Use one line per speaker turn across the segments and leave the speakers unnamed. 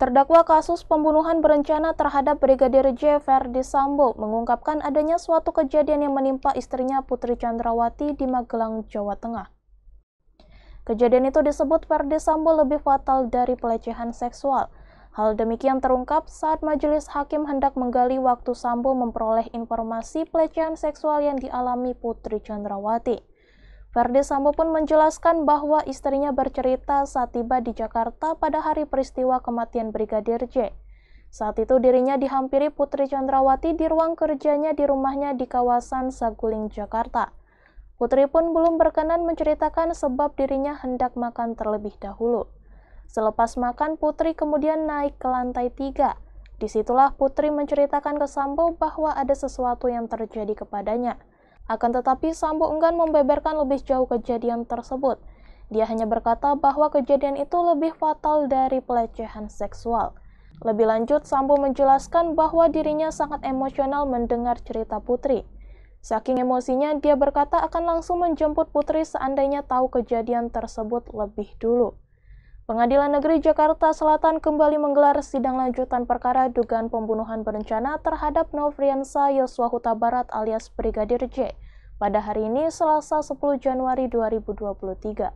Terdakwa kasus pembunuhan berencana terhadap Brigadir J. Verdi Sambo mengungkapkan adanya suatu kejadian yang menimpa istrinya Putri Chandrawati di Magelang, Jawa Tengah. Kejadian itu disebut Verdi Sambo lebih fatal dari pelecehan seksual. Hal demikian terungkap saat majelis hakim hendak menggali waktu Sambo memperoleh informasi pelecehan seksual yang dialami Putri Chandrawati. Verdi Sambo pun menjelaskan bahwa istrinya bercerita saat tiba di Jakarta pada hari peristiwa kematian Brigadir J. Saat itu dirinya dihampiri Putri Chandrawati di ruang kerjanya di rumahnya di kawasan Saguling, Jakarta. Putri pun belum berkenan menceritakan sebab dirinya hendak makan terlebih dahulu. Selepas makan, Putri kemudian naik ke lantai 3. Disitulah Putri menceritakan ke Sambo bahwa ada sesuatu yang terjadi kepadanya. Akan tetapi Sambo enggan membeberkan lebih jauh kejadian tersebut. Dia hanya berkata bahwa kejadian itu lebih fatal dari pelecehan seksual. Lebih lanjut, Sambo menjelaskan bahwa dirinya sangat emosional mendengar cerita Putri. Saking emosinya, dia berkata akan langsung menjemput Putri seandainya tahu kejadian tersebut lebih dulu. Pengadilan Negeri Jakarta Selatan kembali menggelar sidang lanjutan perkara dugaan pembunuhan berencana terhadap Nofriansah Yosua Huta Barat alias Brigadir J pada hari ini Selasa 10 Januari 2023.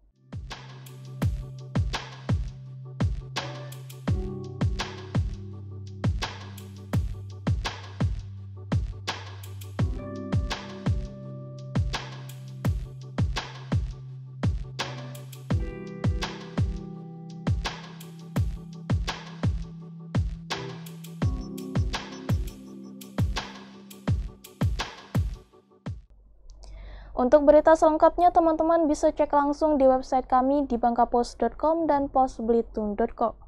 Untuk berita selengkapnya, teman-teman bisa cek langsung di website kami di bangkapost.com dan postbelitung.co.